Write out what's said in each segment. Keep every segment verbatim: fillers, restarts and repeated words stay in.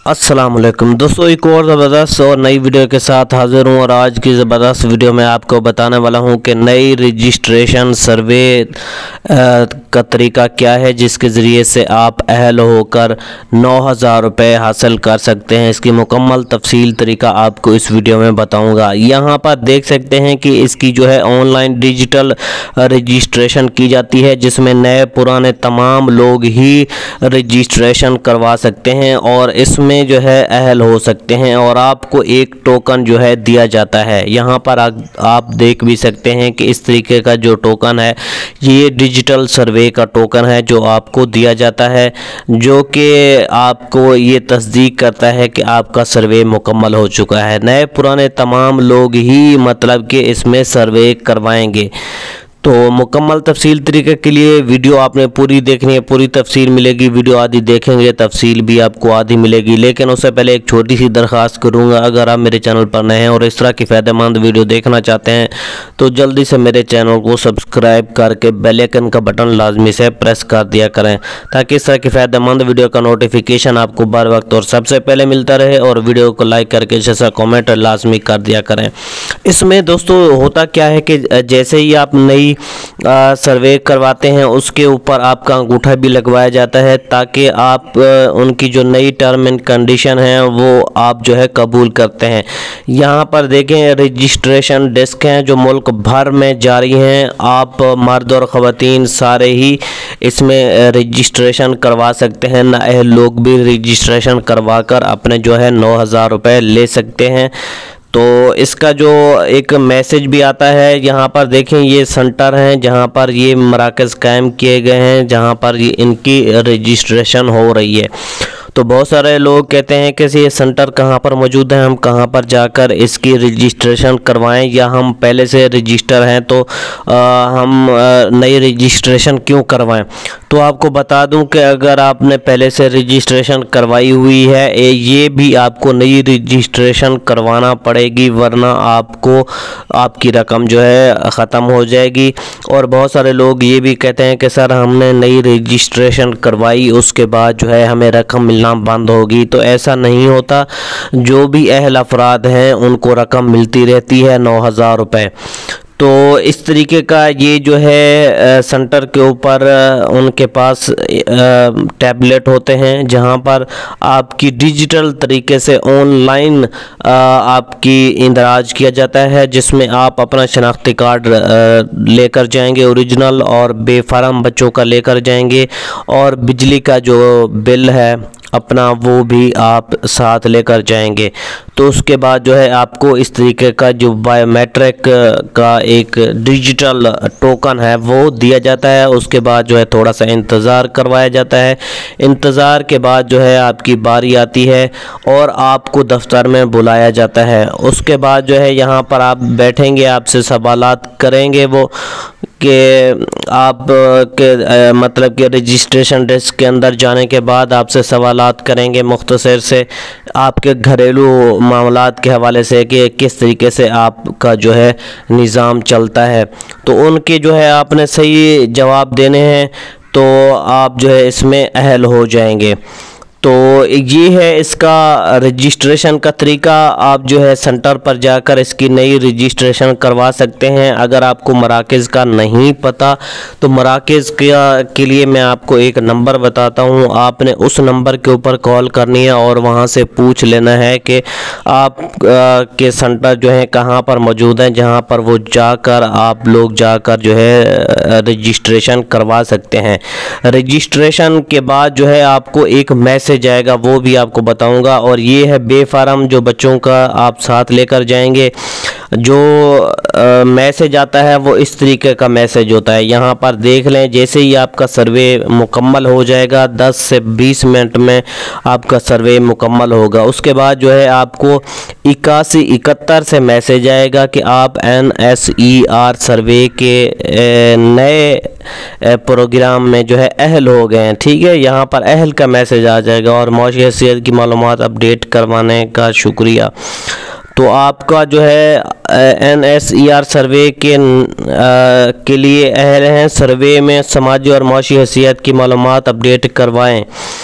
अस्सलाम वालेकुम दोस्तों, एक और ज़बरदस्त और नई वीडियो के साथ हाज़िर हूँ। और आज की ज़बरदस्त वीडियो में आपको बताने वाला हूँ कि नई रजिस्ट्रेशन सर्वे का तरीका क्या है, जिसके ज़रिए से आप अहल होकर नौ हज़ार रुपये हासिल कर सकते हैं। इसकी मुकम्मल तफसील तरीका आपको इस वीडियो में बताऊँगा। यहाँ पर देख सकते हैं कि इसकी जो है ऑनलाइन डिजिटल रजिस्ट्रेशन की जाती है, जिसमें नए पुराने तमाम लोग ही रजिस्ट्रेशन करवा सकते हैं और इसमें जो है अहल हो सकते हैं। और आपको एक टोकन जो है दिया जाता है। यहाँ पर आ, आप देख भी सकते हैं कि इस तरीके का जो टोकन है ये डिजिटल सर्वे का टोकन है जो आपको दिया जाता है, जो कि आपको ये तस्दीक करता है कि आपका सर्वे मुकम्मल हो चुका है। नए पुराने तमाम लोग ही मतलब कि इसमें सर्वे करवाएंगे। तो मुकम्मल तफसील तरीके के लिए वीडियो आपने पूरी देखनी है, पूरी तफसील मिलेगी। वीडियो आधी देखेंगे तफसील भी आपको आधी मिलेगी। लेकिन उससे पहले एक छोटी सी दरख्वास्त करूंगा, अगर आप मेरे चैनल पर नए हैं और इस तरह की फ़ायदेमंद वीडियो देखना चाहते हैं तो जल्दी से मेरे चैनल को सब्सक्राइब करके बेल आइकन का बटन लाजमी से प्रेस कर दिया करें, ताकि इस तरह की फ़ायदेमंद वीडियो का नोटिफिकेशन आपको बर वक्त और सबसे पहले मिलता रहे। और वीडियो को लाइक करके जैसा कॉमेंट लाजमी कर दिया करें। इसमें दोस्तों होता क्या है कि जैसे ही आप नई आ, सर्वे करवाते हैं उसके ऊपर आपका अंगूठा भी लगवाया जाता है, ताकि आप आ, उनकी जो नई टर्म एंड कंडीशन है वो आप जो है कबूल करते हैं। यहाँ पर देखें रजिस्ट्रेशन डेस्क हैं जो मुल्क भर में जारी हैं। आप मर्द और ख़वातीन सारे ही इसमें रजिस्ट्रेशन करवा सकते हैं। नाअहल लोग भी रजिस्ट्रेशन करवा कर अपने जो है नौ हज़ार रुपये ले सकते हैं। तो इसका जो एक मैसेज भी आता है, यहाँ पर देखें ये सेंटर हैं जहाँ पर ये मराकज़ कायम किए गए हैं, जहाँ पर ये इनकी रजिस्ट्रेशन हो रही है। तो बहुत सारे लोग कहते हैं कि ये सेंटर कहाँ पर मौजूद है, हम कहाँ पर जाकर इसकी रजिस्ट्रेशन करवाएं, या हम पहले से रजिस्टर हैं तो आ, हम नई रजिस्ट्रेशन क्यों करवाएं। तो आपको बता दूं कि अगर आपने पहले से रजिस्ट्रेशन करवाई हुई है ये भी आपको नई रजिस्ट्रेशन करवाना पड़ेगी, वरना आपको आपकी रकम जो है ख़त्म हो जाएगी। और बहुत सारे लोग ये भी कहते हैं कि सर हमने नई रजिस्ट्रेशन करवाई उसके बाद जो है हमें रकम मिलना बंद होगी। तो ऐसा नहीं होता, जो भी अहल अफराद हैं उनको रकम मिलती रहती है नौ हज़ार रुपये। तो इस तरीके का ये जो है सेंटर के ऊपर उनके पास टैबलेट होते हैं, जहां पर आपकी डिजिटल तरीके से ऑनलाइन आपकी इंदराज किया जाता है, जिसमें आप अपना शनाख्ती कार्ड लेकर जाएंगे ओरिजिनल, और बेफारम बच्चों का लेकर जाएंगे, और बिजली का जो बिल है अपना वो भी आप साथ लेकर जाएंगे। तो उसके बाद जो है आपको इस तरीके का जो बायोमेट्रिक का एक डिजिटल टोकन है वो दिया जाता है। उसके बाद जो है थोड़ा सा इंतज़ार करवाया जाता है। इंतज़ार के बाद जो है आपकी बारी आती है और आपको दफ्तर में बुलाया जाता है। उसके बाद जो है यहाँ पर आप बैठेंगे, आपसे सवालात करेंगे वो कि आप के मतलब कि रजिस्ट्रेशन डेस्क के अंदर जाने के बाद आपसे सवालात करेंगे मुख्तसर से आपके घरेलू मामलात के हवाले से कि किस तरीके से आपका जो है निज़ाम चलता है। तो उनके जो है आपने सही जवाब देने हैं तो आप जो है इसमें अहल हो जाएंगे। तो ये है इसका रजिस्ट्रेशन का तरीका। आप जो है सेंटर पर जाकर इसकी नई रजिस्ट्रेशन करवा सकते हैं। अगर आपको मराकज़ का नहीं पता तो मराकज़ का के लिए मैं आपको एक नंबर बताता हूँ। आपने उस नंबर के ऊपर कॉल करनी है और वहाँ से पूछ लेना है कि आप के सेंटर जो है कहाँ पर मौजूद हैं, जहाँ पर वो जाकर आप लोग जाकर जो है रजिस्ट्रेशन करवा सकते हैं। रजिस्ट्रेशन के बाद जो है आपको एक मैसेज जाएगा, वो भी आपको बताऊंगा। और ये है बेफारम जो बच्चों का आप साथ लेकर जाएंगे। जो मैसेज आता है वो इस तरीके का मैसेज होता है, यहाँ पर देख लें। जैसे ही आपका सर्वे मुकम्मल हो जाएगा, दस से बीस मिनट में आपका सर्वे मुकम्मल होगा। उसके बाद जो है आपको इक्यासी इकहत्तर से मैसेज आएगा कि आप N S E R survey के नए प्रोग्राम में जो है अहल हो गए हैं। ठीक है, यहाँ पर अहल का मैसेज आ जाएगा। और मौशी हैसियत की मालूमात अपडेट करवाने का शुक्रिया। तो आपका जो है N S E R survey के आ, के लिए अहल हैं। सर्वे में समाजी और मौशी हैसियत की मालूमात अपडेट करवाएं।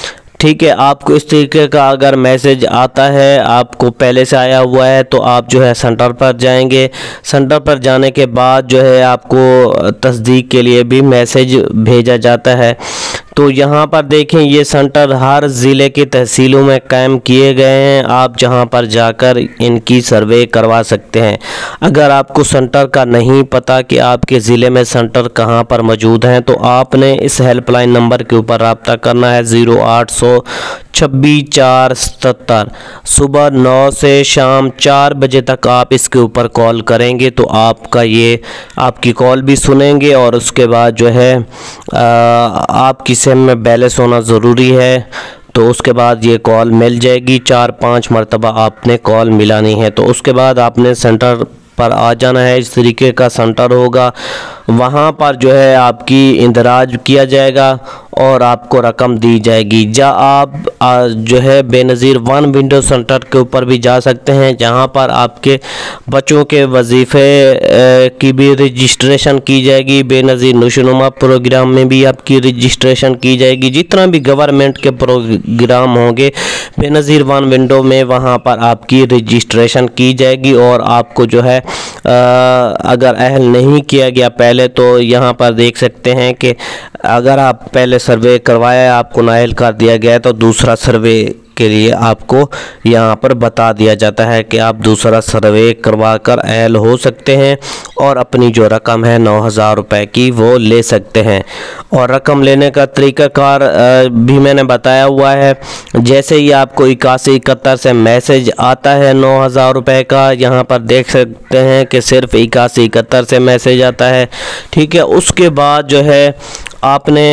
ठीक है, आपको इस तरीके का अगर मैसेज आता है, आपको पहले से आया हुआ है, तो आप जो है सेंटर पर जाएंगे। सेंटर पर जाने के बाद जो है आपको तस्दीक के लिए भी मैसेज भेजा जाता है। तो यहाँ पर देखें, ये सेंटर हर ज़िले की तहसीलों में कायम किए गए हैं। आप जहाँ पर जाकर इनकी सर्वे करवा सकते हैं। अगर आपको सेंटर का नहीं पता कि आपके ज़िले में सेंटर कहाँ पर मौजूद हैं, तो आपने इस हेल्पलाइन नंबर के ऊपर रब्ता करना है ज़ीरो आठ सौ छब्बीस चार सतर। सुबह नौ से शाम चार बजे तक आप इसके ऊपर कॉल करेंगे तो आपका ये आपकी कॉल भी सुनेंगे, और उसके बाद जो है आ, आपकी सिम में बैलेंस होना ज़रूरी है। तो उसके बाद ये कॉल मिल जाएगी। चार पाँच मरतबा आपने कॉल मिलानी है। तो उसके बाद आपने सेंटर पर आ जाना है। इस तरीके का सेंटर होगा, वहाँ पर जो है आपकी इंदराज किया जाएगा और आपको रकम दी जाएगी। या आप आ, जो है बेनज़ीर वन विंडो सेंटर के ऊपर भी जा सकते हैं, जहाँ पर आपके बच्चों के वजीफ़े की भी रजिस्ट्रेशन की जाएगी। बेनज़ीर नशोनुमा प्रोग्राम में भी आपकी रजिस्ट्रेशन की जाएगी। जितना भी गवर्नमेंट के प्रोग्राम होंगे बेनज़ीर वन विंडो में, वहाँ पर आपकी रजिस्ट्रेशन की जाएगी। और आपको जो है आ, अगर अहल नहीं किया गया पहले, तो यहाँ पर देख सकते हैं कि अगर आप पहले सर्वे करवाया, आपको नाअहल कर दिया गया, तो दूसरा सर्वे के लिए आपको यहाँ पर बता दिया जाता है कि आप दूसरा सर्वे करवा कर अहल हो सकते हैं और अपनी जो रकम है नौ हज़ार रुपये की वो ले सकते हैं। और रकम लेने का तरीक़ाकार भी मैंने बताया हुआ है। जैसे ही आपको इक्यासी इकहत्तर से मैसेज आता है नौ हज़ार रुपये का, यहाँ पर देख सकते हैं कि सिर्फ इक्यासी इकहत्तर से मैसेज आता है। ठीक है, उसके बाद जो है आपने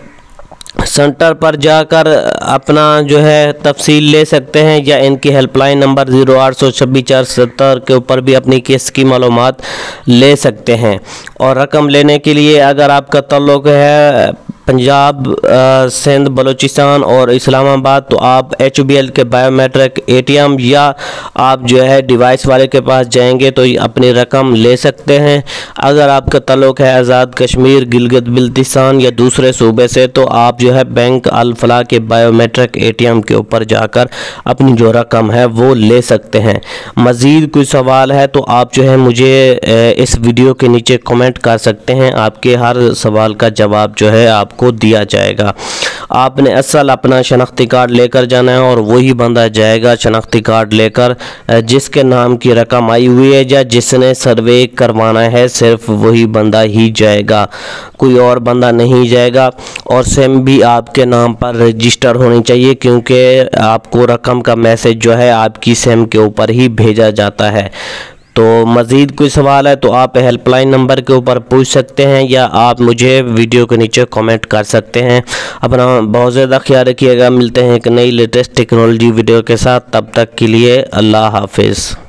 सेंटर पर जाकर अपना जो है तफसील ले सकते हैं, या इनकी हेल्पलाइन नंबर ज़ीरो आठ सौ छब्बीस चार सत्तर के ऊपर भी अपनी केस की मालूमात ले सकते हैं। और रकम लेने के लिए अगर आपका ताल्लुक़ है पंजाब, सिंध, बलूचिस्तान और इस्लामाबाद, तो आप एच बी एल के बायोमेट्रिक ए टी एम या आप जो है डिवाइस वाले के पास जाएंगे तो अपनी रकम ले सकते हैं। अगर आपका ताल्लुक़ है आज़ाद कश्मीर, गिलगित बिल्तिस्तान या दूसरे सूबे से, तो आप जो है बैंक अल फलाह के बायोमेट्रिक ए टी एम के ऊपर जाकर अपनी जो रकम है वो ले सकते हैं। मज़ीद कोई सवाल है तो आप जो है मुझे इस वीडियो के नीचे कमेंट कर सकते हैं। आपके हर सवाल का जवाब जो है आप को दिया जाएगा। आपने असल अपना शनाख्ती कार्ड लेकर जाना है और वही बंदा जाएगा शनाख्ती कार्ड लेकर जिसके नाम की रकम आई हुई है या जिसने सर्वे करवाना है, सिर्फ वही बंदा ही जाएगा, कोई और बंदा नहीं जाएगा। और सिम भी आपके नाम पर रजिस्टर होनी चाहिए, क्योंकि आपको रकम का मैसेज जो है आपकी सिम के ऊपर ही भेजा जाता है। तो मज़ीद कोई सवाल है तो आप हेल्पलाइन नंबर के ऊपर पूछ सकते हैं, या आप मुझे वीडियो के नीचे कमेंट कर सकते हैं। अपना बहुत ज़्यादा ख्याल रखिएगा। मिलते हैं एक नई लेटेस्ट टेक्नोलॉजी वीडियो के साथ, तब तक के लिए अल्लाह हाफिज़।